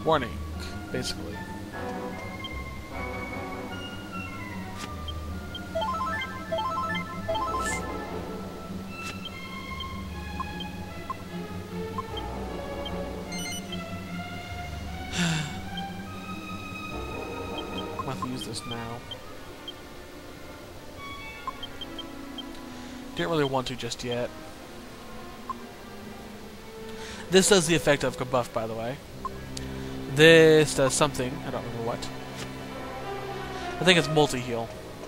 Warning, basically. I'm going to use this now. Didn't really want to just yet. This does the effect of Kabuff, by the way. This does something. I don't remember what. I think it's multi-heal.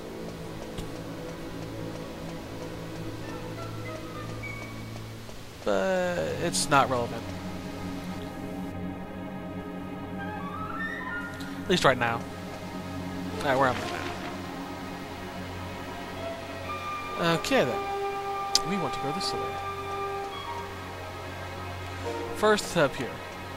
But it's not relevant. At least right now. Alright, where am I now? Okay then. We want to go this way. First up here.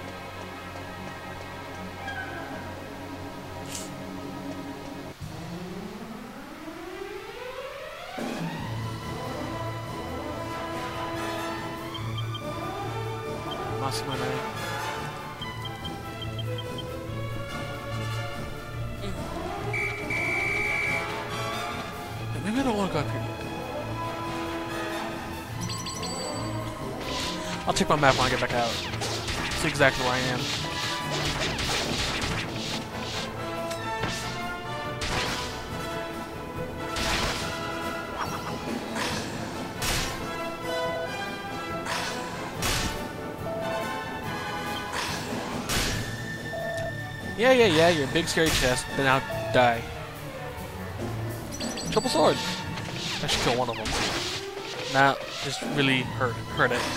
Masamune. Maybe I don't want to go up here yet. I'll check my map when I get back out. See exactly where I am. Yeah, your big scary chest, then now die. Triple sword! I should kill one of them. Nah, just really hurt it.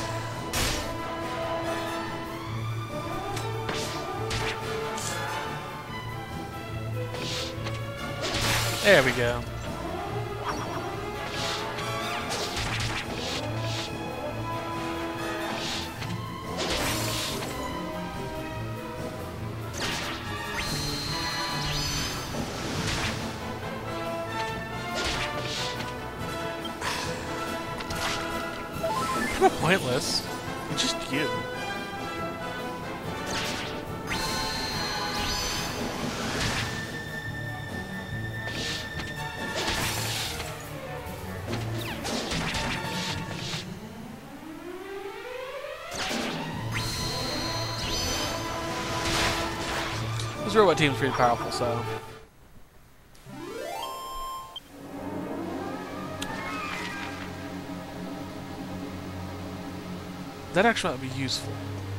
There we go. Kind of pointless. It's just you. This robot team's pretty powerful, so. That actually might be useful.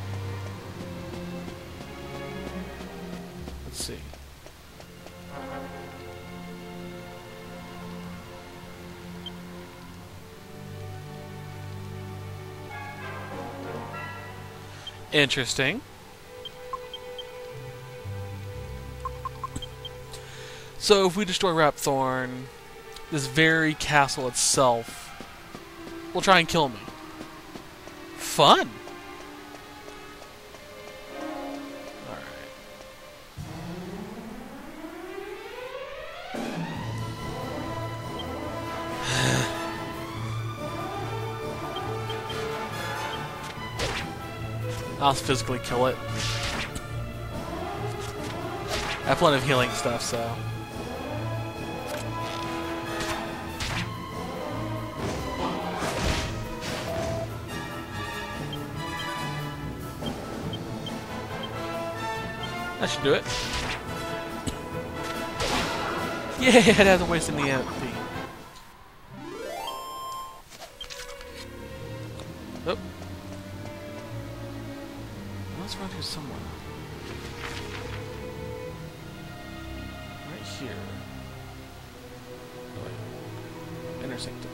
Let's see. Interesting. So if we destroy Rapthorn, this very castle itself will try and kill me. Fun! Alright. I'll physically kill it. I have plenty of healing stuff, so. That should do it. Yeah, it hasn't wasted any MP. Oh. Let's run here somewhere. Right here. Oh, wait. Inner Sanctum.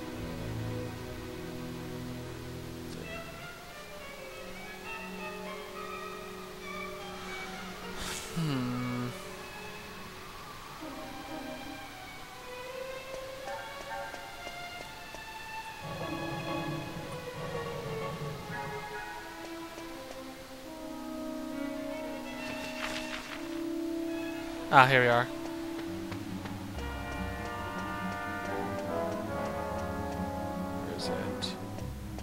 Ah, here we are. Where is it?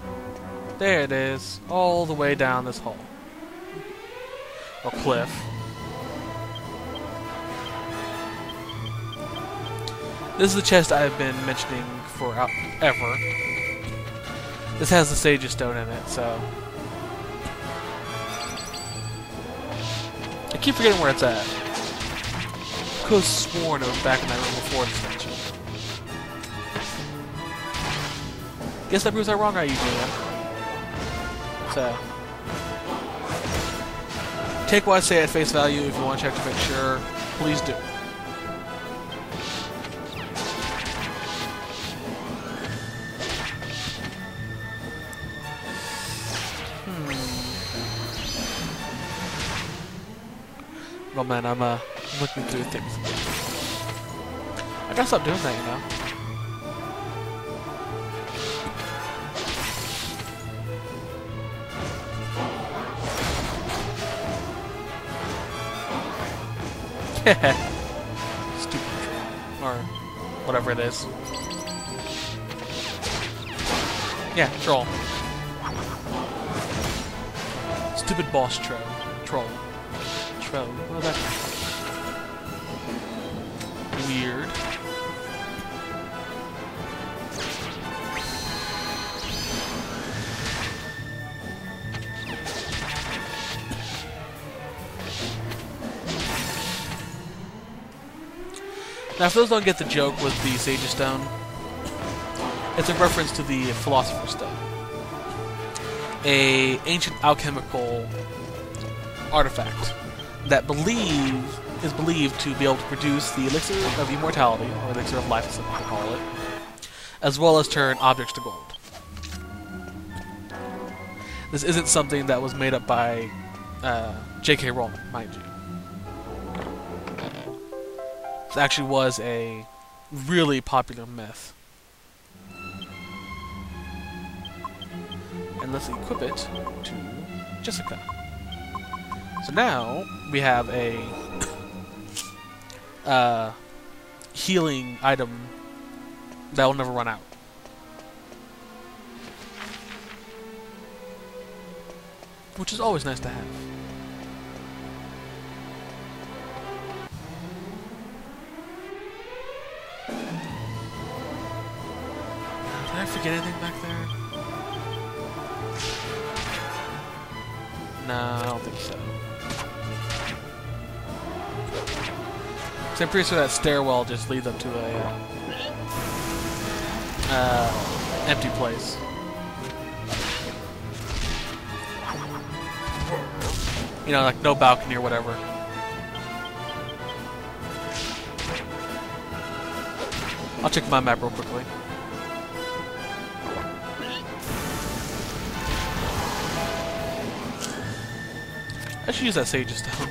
There it is. All the way down this hall. Or cliff. This is the chest I've been mentioning for ever. This has the Sage Stone in it, so... I keep forgetting where it's at. I could have sworn it was back in that room before this dungeon. Guess that proves how wrong I usually am. So... take what I say at face value. If you want to check to make sure, please do. Oh man, I'm looking through things. I gotta stop doing that, you know. Stupid troll. Or whatever it is. Yeah, troll. Stupid boss troll. What is that? Weird. Now, if those don't get the joke with the Sage Stone, it's a reference to the Philosopher's Stone, a ancient alchemical artifact that is believed to be able to produce the elixir of immortality, or elixir of life, as some people call it, as well as turn objects to gold. This isn't something that was made up by J.K. Rowling, mind you. This actually was a really popular myth. And let's equip it to Jessica. So now we have a healing item that will never run out. Which is always nice to have. Did I forget anything back there? No, I don't think so. Because I'm pretty sure that stairwell just leads up to a empty place. You know, like no balcony or whatever. I'll check my map real quickly. I should use that Sage Stone.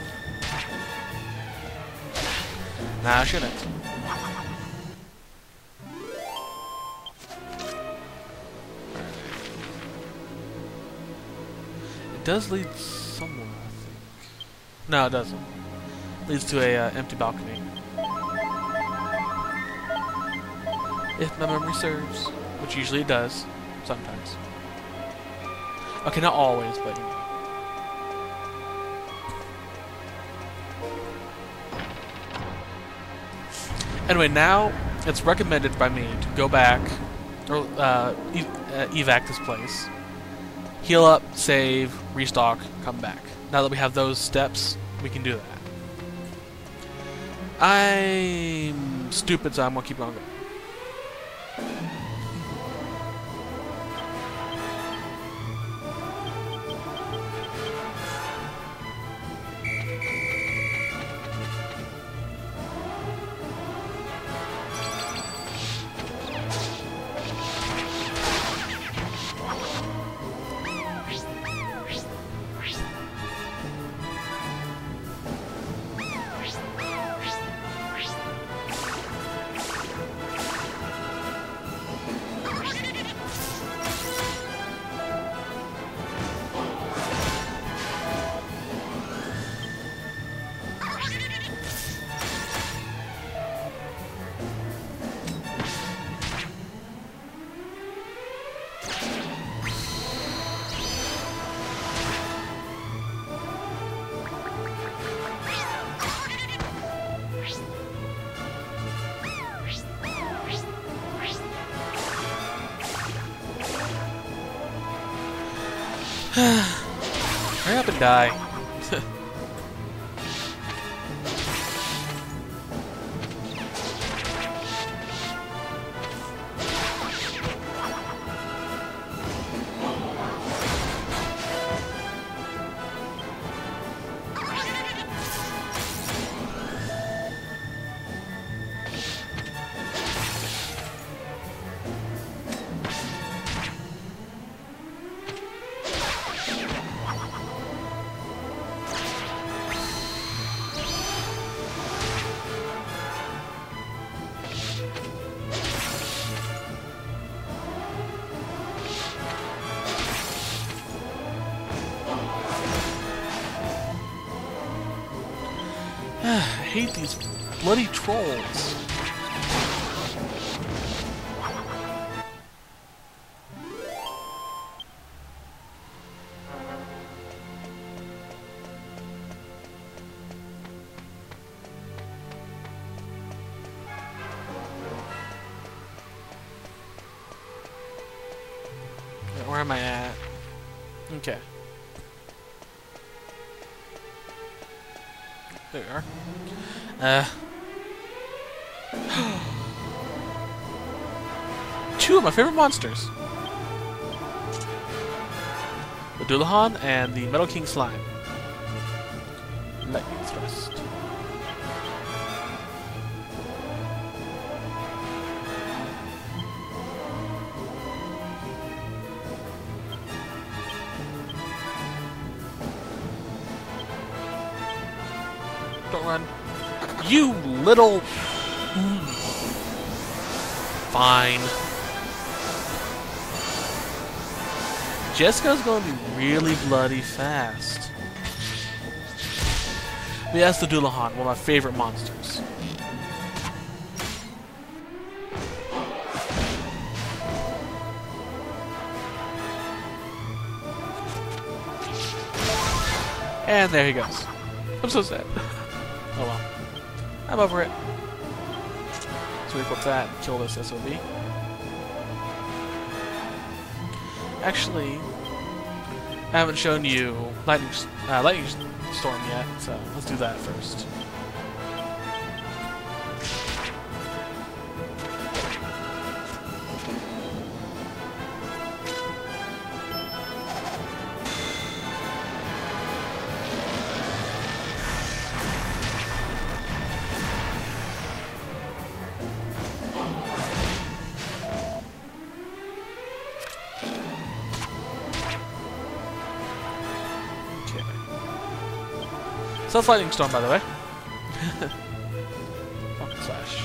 Nah, I shouldn't. It does lead somewhere, I think. No, it doesn't. It leads to a empty balcony. If my memory serves, which usually it does, sometimes. Okay, not always, but you know. Anyway, now it's recommended by me to go back, or evac this place, heal up, save, restock, come back. Now that we have those steps, we can do that. I'm stupid, so I'm gonna keep on going. Hurry up and die. I hate these bloody trolls. Where am I at? Okay. There we are. Two of my favorite monsters. The Dullahan and the Metal King Slime. Lightning Thrust. Don't run. You little... Fine. Jessica's gonna be really bloody fast. But yeah, that's the Dullahan, one of my favorite monsters. And there he goes. I'm so sad. Oh well. I'm over it. So we equip that and kill this SOB. Actually, I haven't shown you Lightning Storm yet, so let's do that first. So that's Lightning Storm, by the way. Slash.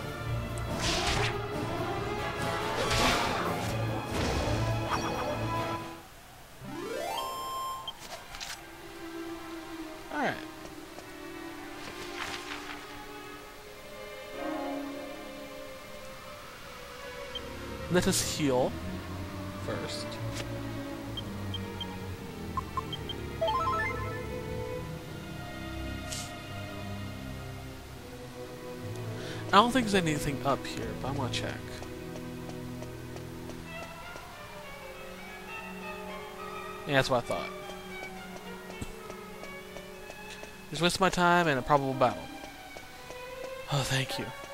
Alright. Let us heal first. I don't think there's anything up here, but I'm gonna check. Yeah, that's what I thought. Just wasted my time in a probable battle. Oh, thank you.